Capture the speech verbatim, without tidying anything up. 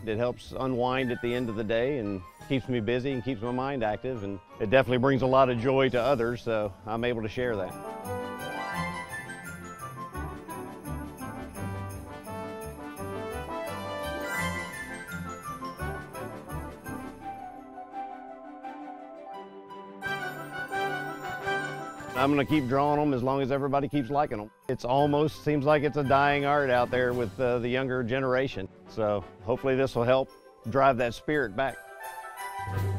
It helps unwind at the end of the day and keeps me busy and keeps my mind active, and it definitely brings a lot of joy to others, so I'm able to share that. I'm going to keep drawing them as long as everybody keeps liking them. It's almost seems like it's a dying art out there with uh, the younger generation. So hopefully this will help drive that spirit back.